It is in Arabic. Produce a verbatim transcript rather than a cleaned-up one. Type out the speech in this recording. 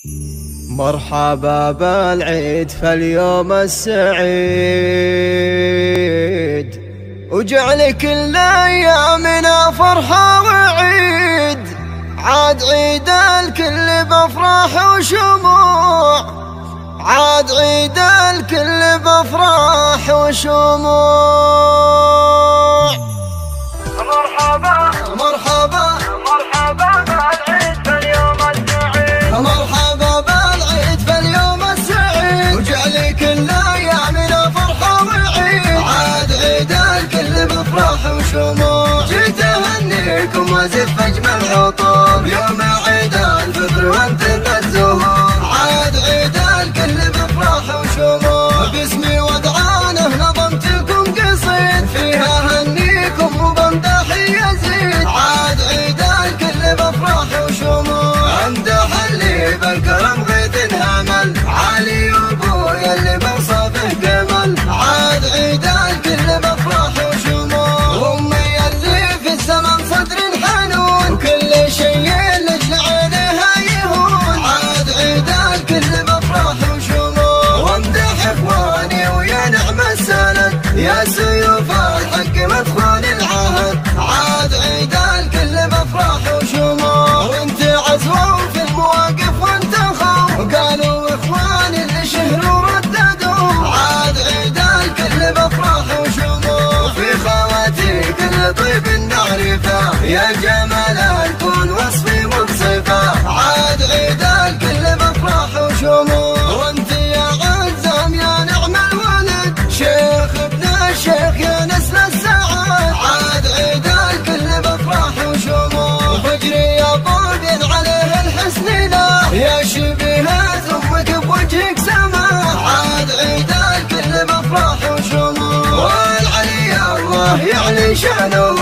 مرحبا بالعيد فاليوم السعيد، وجعل كل ايامنا فرحة وعيد. عاد عيد الكل بافراح وشموع، عاد عيد الكل بافراح وشموع. مرحبا مرحبا مرحبا بالعيد فاليوم السعيد، مرحبا بالعيد فاليوم السعيد، وجعل كل ايامنا فرحة وعيد. عاد عيد الكل بافراح وشموع، جيت اهنيكم وازف اجمل عطور، يوم عيد الفطر وانتم الزهور. عاد عيد الكل بافراح وشموع، باسمي ودعانه نظمت لكم قصيد، فيها اهنيكم وبمدح يزيد. عاد عيد الكل بافراح وشموع، امدح اللي بالكرم غيث همل، علي وابويا اللي بوصفه جمل. عاد عيد الكل بافراح وشموع، وامي اللي في الزمن صدر حنون، وكل شيء لاجل عينها يهون. عاد عيد الكل بافراح وشموع، وامدح اخواني ويا نعم السند، يا سيوف الحق مدخول العهد. عاد عيد الكل بافراح وشموع، وانت عزوة في المواقف وانت خو، وقالوا اخواني اللي شهروا رددوا. عاد عيد الكل بافراح وشموع، وفي خواتي كل طيب نعرفه، يا جمال الكون وصفي مبصفه. عاد عيد الكل بافراح وشموع، وانت يا عزام يا نعم الولد، شيخ ابن الشيخ يا نسل السعاد. عاد عيد الكل بافراح وشموع، وفجري يا طوبين عليه الحسن له، يا شبيهة امك بوجهك سماء. عاد عيد الكل بافراح وشموع، والعلي الله يعلي شانه،